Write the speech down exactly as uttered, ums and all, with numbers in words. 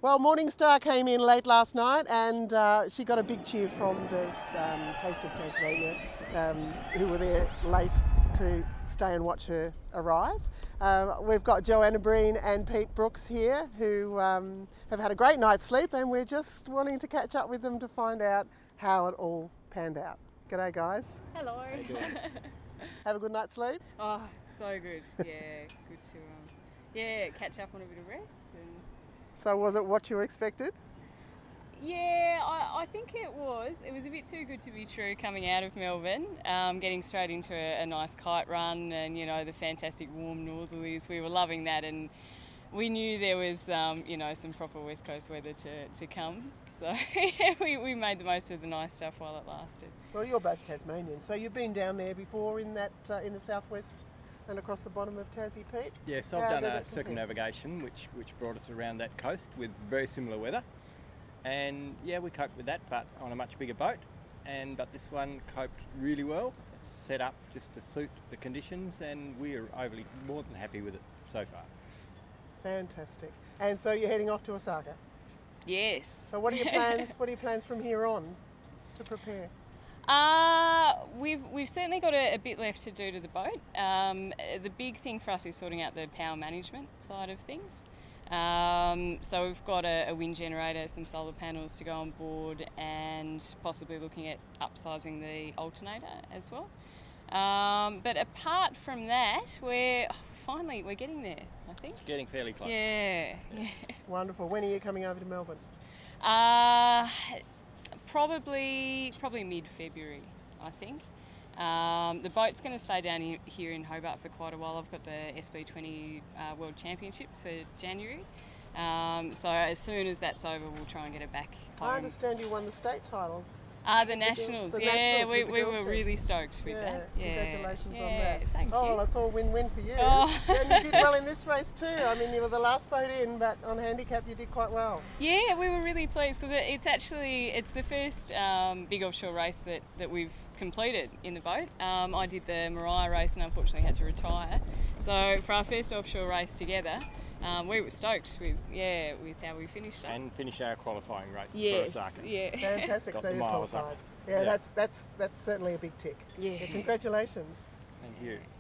Well, Morningstar came in late last night and uh, she got a big cheer from the um, Taste of Tasmania, um, who were there late to stay and watch her arrive. Uh, we've got Joanna Breen and Pete Brooks here who um, have had a great night's sleep, and we're just wanting to catch up with them to find out how it all panned out. G'day guys. Hello. How you doing? Have a good night's sleep? Oh, so good. Yeah, good to um, yeah, catch up on a bit of rest. And So was it what you expected? yeah, I, I think it was. It was a bit too good to be true coming out of Melbourne, um, getting straight into a, a nice kite run and, you know, the fantastic warm northerlies. We were loving that, and we knew there was, um, you know, some proper West Coast weather to, to come. So we, we made the most of the nice stuff while it lasted. Well, you're both Tasmanians, so you've been down there before in that uh, in the southwest and across the bottom of Tassie, Pete? Yes, I've How done did a it compare? circumnavigation which, which brought us around that coast with very similar weather. And yeah, we coped with that, but on a much bigger boat. And but this one coped really well. It's set up just to suit the conditions, and we're overly more than happy with it so far. Fantastic. And so you're heading off to Osaka. Yes. So what are your plans? What are your plans from here on to prepare? Uh, we've we've certainly got a, a bit left to do to the boat. Um, the big thing for us is sorting out the power management side of things. Um, so we've got a, a wind generator, some solar panels to go on board, and possibly looking at upsizing the alternator as well. Um, but apart from that, we're oh, finally we're getting there, I think. It's getting fairly close. Yeah, yeah. Wonderful. When are you coming over to Melbourne? Uh, probably probably mid-February, I think. Um, the boat's going to stay down in, here in Hobart for quite a while. I've got the S B twenty uh, World Championships for January. Um, so as soon as that's over, we'll try and get it back home. I understand you won the state titles. Ah, the Nationals. the yeah, Nationals we, with the we girls were team. really stoked with Yeah, that. Yeah, congratulations yeah, on that. Thank oh, you. well, it's all win-win for you. Oh. Yeah, and you did well in this race too. I mean, you were the last boat in, but on handicap you did quite well. Yeah, we were really pleased because it's actually it's the first um, big offshore race that, that we've completed in the boat. Um, I did the Mariah race and unfortunately had to retire. So for our first offshore race together, um, we were stoked with yeah with how we finished up. And finish our qualifying race Yes, for Osaka. yeah. Fantastic. Got So the you miles up. qualified. Yeah, Yeah. that's that's that's certainly a big tick. Yeah. Congratulations. Thank you.